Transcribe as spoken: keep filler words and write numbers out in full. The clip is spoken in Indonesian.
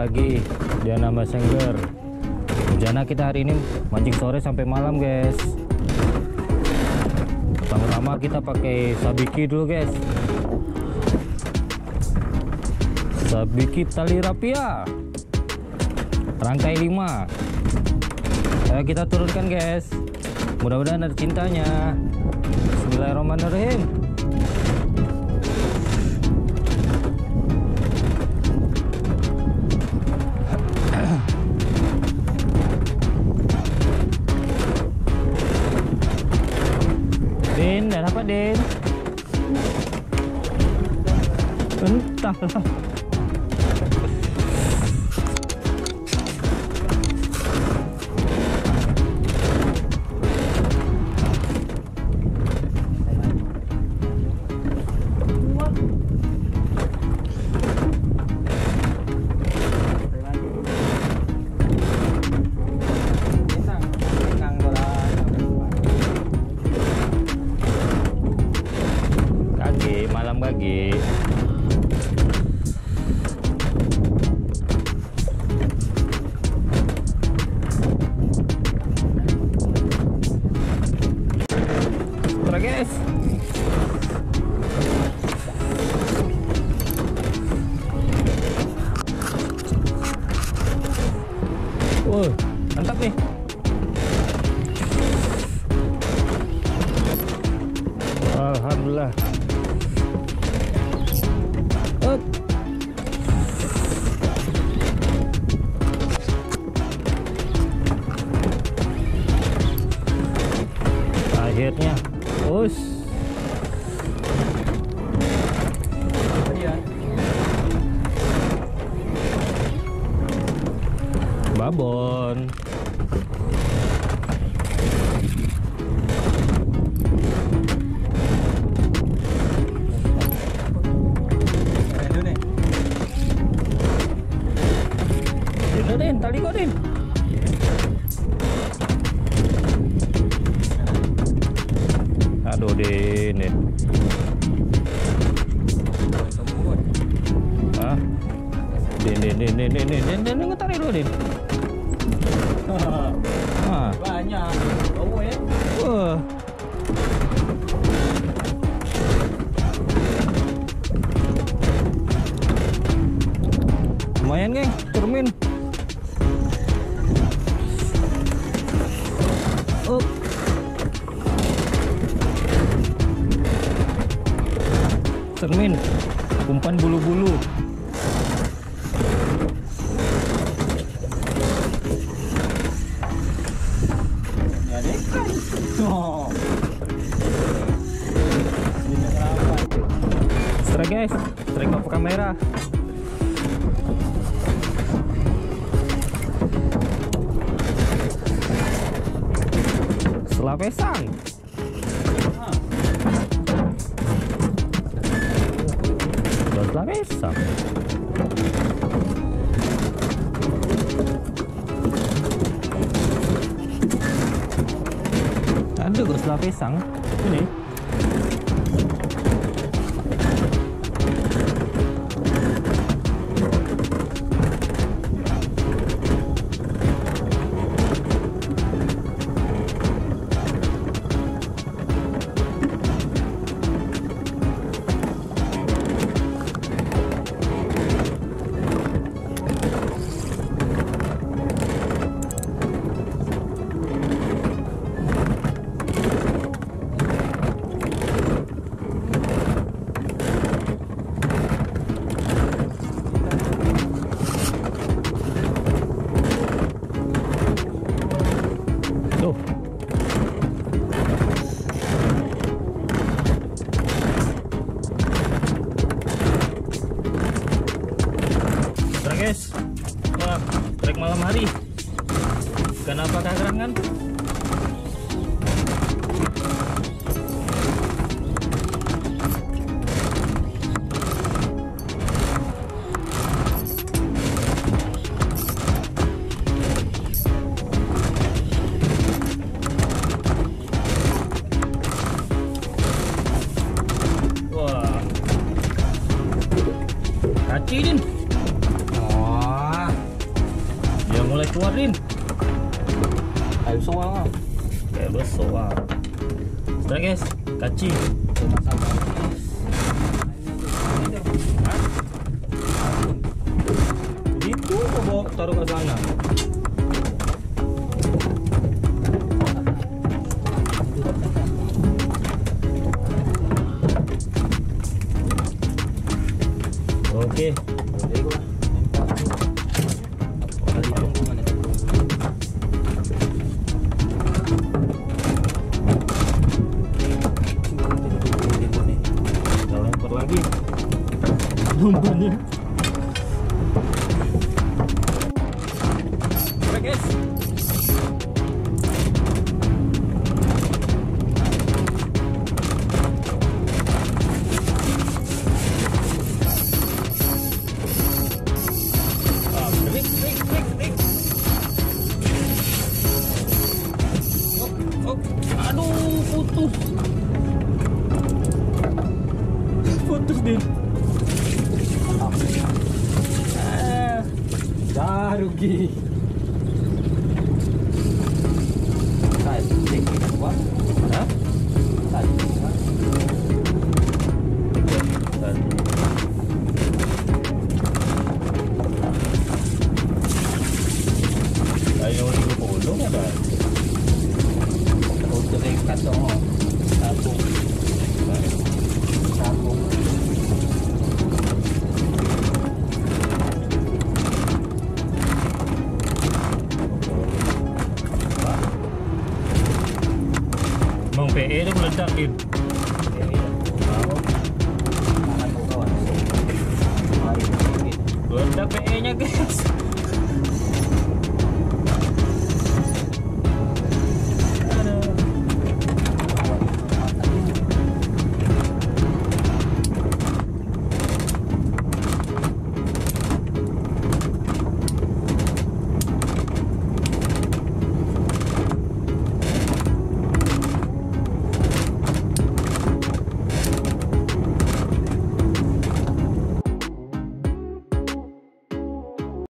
lagi di Anambas Sengger. Rencana kita hari ini mancing sore sampai malam, guys. Pertama-tama kita pakai sabiki dulu, guys. Sabiki tali rapia rangkai lima. Ayo kita turunkan, guys. Mudah-mudahan ada cintanya. Bismillahirrahmanirrahim. Din, ada apa, Din? Entahlah. Lagi Tara, guys. Wah, mantap nih. Alhamdulillah. Up. Akhirnya, us. Babon. Din, tali kok, Din. Aduh, Din, Din. Hah? Din, Din, Din, Din, Din, Din, Din, Din, Din, tarik dulu, Din. Ah. Banyak. Bau ya. Wah. Lumayan, geng, cermin. Oh. Cermin, umpan bulu-bulu. Jadi kan. Oh. Strike, guys, strike off kamera. Selapesang. Selapesang. Ada kok selapesang. Ini. Guys, wah, trek malam hari. Kenapa kegerangan? Wah, kacilin. Wah. keluarin. Kayu soal. Kayak besok. Sudah guys, kaci. Itu kok bawa taruh ke sana. Oke. Kita lempar lagi. Lumpuhnya. Oke guys. Ah, klik, klik, klik, klik. Oh, oh. Aduh, putus. Putus din. Ah, dah rugi. Hah? Ayo ligo puluh ada. Untuk ikat dong. Sambung. Sambung. Bang P E itu meledak din. Meledak P E nya guys.